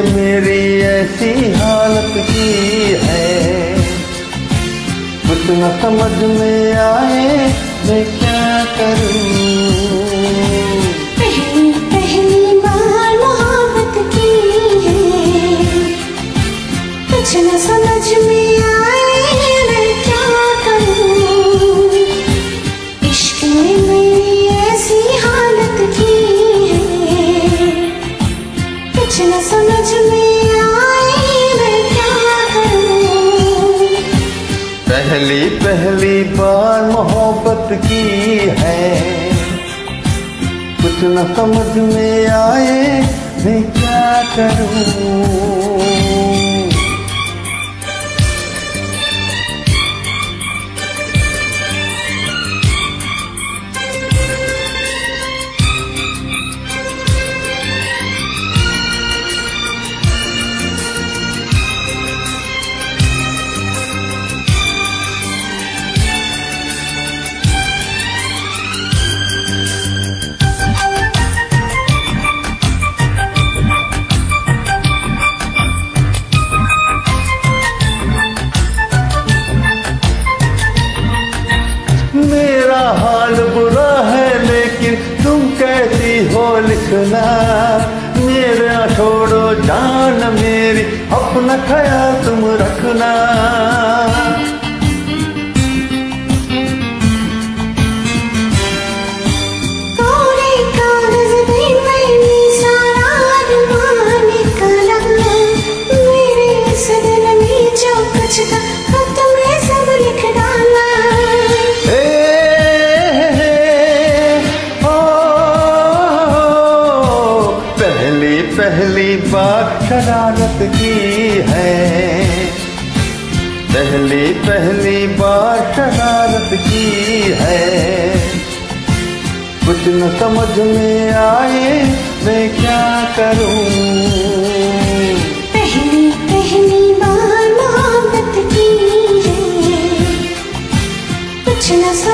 मेरी ऐसी हालत की है, कुछ न समझ में आए मैं क्या करूं। पहली पहली बार मोहब्बत की है, कुछ न समझ में आए मैं क्या करूं। इश्क ने मेरी ऐसी हालत की है, कुछ न समझ में आए मैं क्या करूं। पहली पहली बार मोहब्बत की है, कुछ न समझ में आए मैं क्या करूं। मेरा हाल बुरा है लेकिन तुम कहती हो लिखना, मेरा छोड़ो जान मेरी, अपना ख्याल तुम रखना। कोरे कागज पे मैंने सारा अरमान निकाला, मेरे इस दिल में जो कुछ था खत में सब लिख डाला। पहली बार शरारत की है, पहली पहली बार शरारत की है, कुछ न समझ में आए मैं क्या करूं। पहली पहली बार मोहब्बत की है, कुछ न